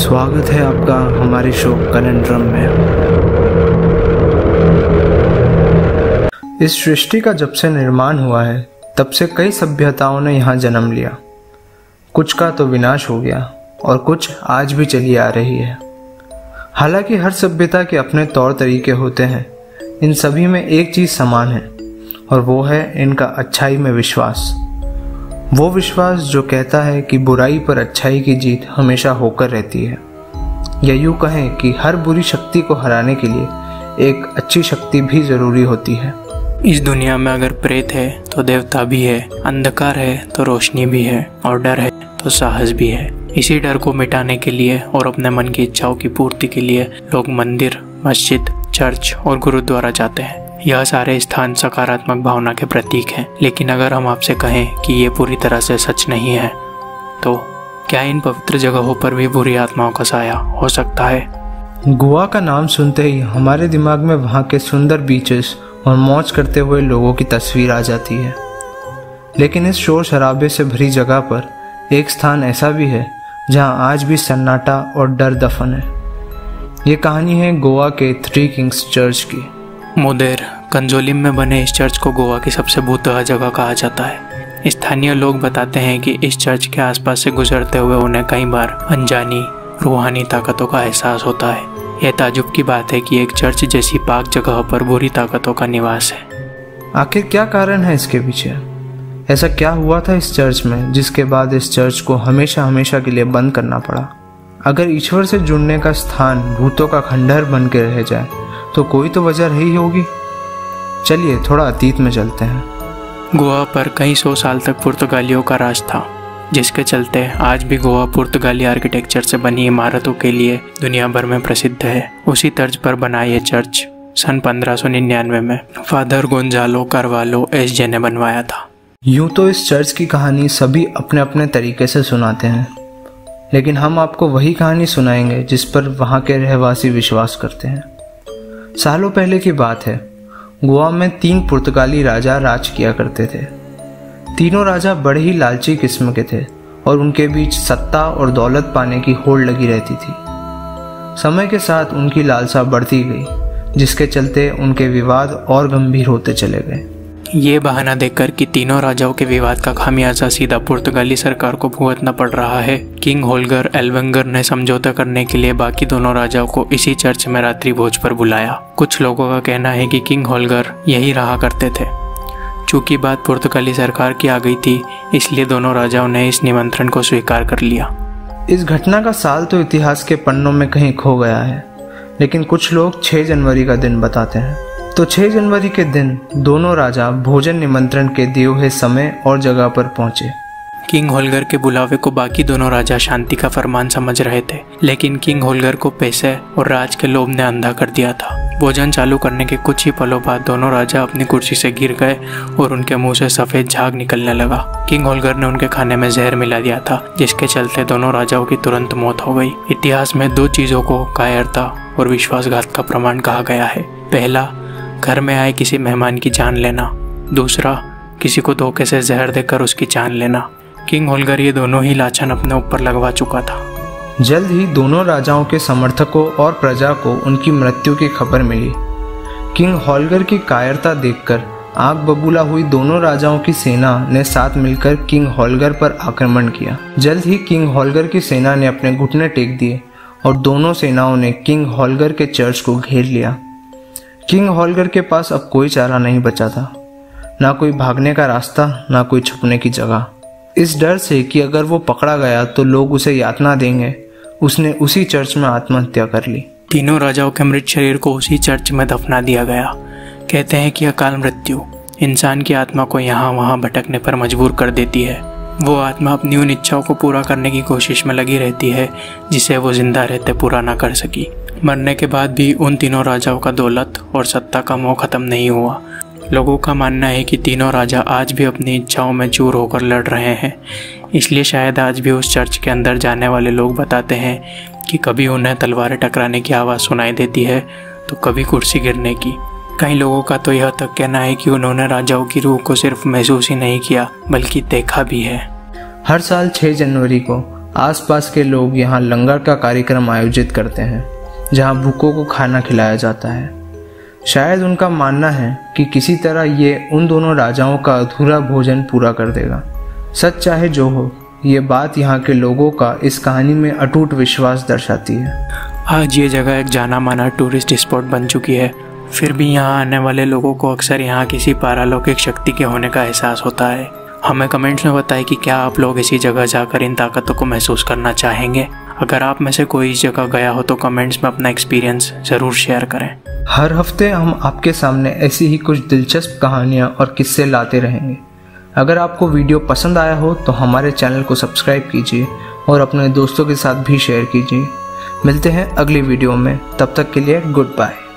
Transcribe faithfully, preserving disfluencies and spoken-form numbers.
स्वागत है आपका हमारे शो कनेंड्रम में। इस सृष्टि का जब से निर्माण हुआ है तब से कई सभ्यताओं ने यहाँ जन्म लिया। कुछ का तो विनाश हो गया और कुछ आज भी चली आ रही है। हालांकि हर सभ्यता के अपने तौर तरीके होते हैं, इन सभी में एक चीज़ समान है और वो है इनका अच्छाई में विश्वास। वो विश्वास जो कहता है कि बुराई पर अच्छाई की जीत हमेशा होकर रहती है, या यूँ कहें कि हर बुरी शक्ति को हराने के लिए एक अच्छी शक्ति भी ज़रूरी होती है। इस दुनिया में अगर प्रेत है तो देवता भी है, अंधकार है तो रोशनी भी है और डर है तो साहस भी है। इसी डर को मिटाने के लिए और अपने मन की इच्छाओं की पूर्ति के लिए लोग मंदिर, मस्जिद, चर्च और गुरुद्वारा जाते हैं। यह सारे स्थान सकारात्मक भावना के प्रतीक हैं। लेकिन अगर हम आपसे कहें कि ये पूरी तरह से सच नहीं है, तो क्या इन पवित्र जगहों पर भी बुरी आत्माओं का साया हो सकता है? गोवा का नाम सुनते ही हमारे दिमाग में वहाँ के सुंदर बीचेस और मौज करते हुए लोगों की तस्वीर आ जाती है। लेकिन इस शोर शराबे से भरी जगह पर एक स्थान ऐसा भी है जहाँ आज भी सन्नाटा और डर दफन है। ये कहानी है गोवा के थ्री किंग्स चर्च की। मुदेर कंजोलिम में बने इस चर्च को गोवा की सबसे भूतहा जगह कहा जाता है। स्थानीय लोग बताते हैं कि इस चर्च के आसपास से गुजरते हुए उन्हें कई बार अनजानी रूहानी ताकतों का एहसास होता है। यह ताजुब की बात है कि एक चर्च जैसी पाक जगह पर बुरी ताकतों का निवास है। आखिर क्या कारण है इसके पीछे? ऐसा क्या हुआ था इस चर्च में जिसके बाद इस चर्च को हमेशा हमेशा के लिए बंद करना पड़ा? अगर ईश्वर से जुड़ने का स्थान भूतों का खंडहर बन के रह जाए तो कोई तो वजह रही होगी। चलिए थोड़ा अतीत में चलते हैं। गोवा पर कई सौ साल तक पुर्तगालियों का राज था, जिसके चलते आज भी गोवा पुर्तगाली आर्किटेक्चर से बनी इमारतों के लिए दुनिया भर में प्रसिद्ध है। उसी तर्ज पर बना यह चर्च सन पंद्रह सौ निन्यानवे में father Gonzalo Carvalho S J ने बनवाया था। यूं तो इस चर्च की कहानी सभी अपने अपने तरीके से सुनाते हैं, लेकिन हम आपको वही कहानी सुनाएंगे जिस पर वहाँ के रहवासी विश्वास करते हैं। सालों पहले की बात है, गोवा में तीन पुर्तगाली राजा राज किया करते थे। तीनों राजा बड़े ही लालची किस्म के थे और उनके बीच सत्ता और दौलत पाने की होड़ लगी रहती थी। समय के साथ उनकी लालसा बढ़ती गई, जिसके चलते उनके विवाद और गंभीर होते चले गए। ये बहाना देकर कि तीनों राजाओं के विवाद का खामियाजा सीधा पुर्तगाली सरकार को भुगतना पड़ रहा है, किंग होल्गर एल्वेंगर ने समझौता करने के लिए बाकी दोनों राजाओं को इसी चर्च में रात्रि भोज पर बुलाया। कुछ लोगों का कहना है कि किंग होल्गर यही रहा करते थे। चूंकि बात पुर्तगाली सरकार की आ गई थी, इसलिए दोनों राजाओं ने इस निमंत्रण को स्वीकार कर लिया। इस घटना का साल तो इतिहास के पन्नों में कहीं खो गया है, लेकिन कुछ लोग छह जनवरी का दिन बताते हैं। तो छह जनवरी के दिन दोनों राजा भोजन निमंत्रण के दिए हुए समय और जगह पर पहुंचे। किंग होल्गर के बुलावे को बाकी दोनों राजा शांति का फरमान समझ रहे थे, लेकिन किंग होल्गर को पैसे और राज के लोभ ने अंधा कर दिया था। भोजन चालू करने के कुछ ही पलों बाद दोनों राजा अपनी कुर्सी से गिर गए और उनके मुंह से सफेद झाग निकलने लगा। किंग होल्गर ने उनके खाने में जहर मिला दिया था, जिसके चलते दोनों राजाओं की तुरंत मौत हो गई। इतिहास में दो चीजों को कायरता और विश्वासघात का प्रमाण कहा गया है। पहला, घर में आए किसी मेहमान की जान लेना। दूसरा, किसी को धोखे से जहर देकर उसकी जान लेना। किंग होल्गर ये दोनों ही लाछन अपने ऊपर लगवा चुका था। जल्द ही दोनों राजाओं के समर्थकों और प्रजा को उनकी मृत्यु की खबर मिली। किंग होल्गर की कायरता देखकर आग बबूला हुई दोनों राजाओं की सेना ने साथ मिलकर किंग होल्गर पर आक्रमण किया। जल्द ही किंग होल्गर की सेना ने अपने घुटने टेक दिए और दोनों सेनाओं ने किंग होल्गर के चर्च को घेर लिया। किंग होल्गर के पास अब कोई चारा नहीं बचा था, ना कोई भागने का रास्ता, ना कोई छुपने की जगह। इस डर से कि अगर वो पकड़ा गया तो लोग उसे यातना देंगे, उसने उसी चर्च में आत्महत्या कर ली। तीनों राजाओं के मृत शरीर को उसी चर्च में दफना दिया गया। कहते हैं कि अकाल मृत्यु इंसान की आत्मा को यहाँ वहाँ भटकने पर मजबूर कर देती है। वो आत्मा अपनी उन इच्छाओं को पूरा करने की कोशिश में लगी रहती है जिसे वो जिंदा रहते पूरा ना कर सकी। मरने के बाद भी उन तीनों राजाओं का दौलत और सत्ता का मोह खत्म नहीं हुआ। लोगों का मानना है कि तीनों राजा आज भी अपनी इच्छाओं में चूर होकर लड़ रहे हैं। इसलिए शायद आज भी उस चर्च के अंदर जाने वाले लोग बताते हैं कि कभी उन्हें तलवारें टकराने की आवाज़ सुनाई देती है तो कभी कुर्सी गिरने की। कई लोगों का तो यह तक कहना है कि उन्होंने राजाओं की रूह को सिर्फ महसूस ही नहीं किया बल्कि देखा भी है। हर साल छह जनवरी को आसपास के लोग यहाँ लंगर का कार्यक्रम आयोजित करते हैं, जहाँ भूखों को खाना खिलाया जाता है। शायद उनका मानना है कि किसी तरह ये उन दोनों राजाओं का अधूरा भोजन पूरा कर देगा। सच चाहे जो हो, ये बात यहाँ के लोगों का इस कहानी में अटूट विश्वास दर्शाती है। आज ये जगह एक जाना माना टूरिस्ट स्पॉट बन चुकी है, फिर भी यहाँ आने वाले लोगों को अक्सर यहाँ किसी पारालौकिक शक्ति के होने का एहसास होता है। हमें कमेंट्स में बताएं कि क्या आप लोग इसी जगह जाकर इन ताकतों को महसूस करना चाहेंगे। अगर आप में से कोई इस जगह गया हो तो कमेंट्स में अपना एक्सपीरियंस ज़रूर शेयर करें। हर हफ्ते हम आपके सामने ऐसी ही कुछ दिलचस्प कहानियाँ और किस्से लाते रहेंगे। अगर आपको वीडियो पसंद आया हो तो हमारे चैनल को सब्सक्राइब कीजिए और अपने दोस्तों के साथ भी शेयर कीजिए। मिलते हैं अगली वीडियो में, तब तक के लिए गुड बाय।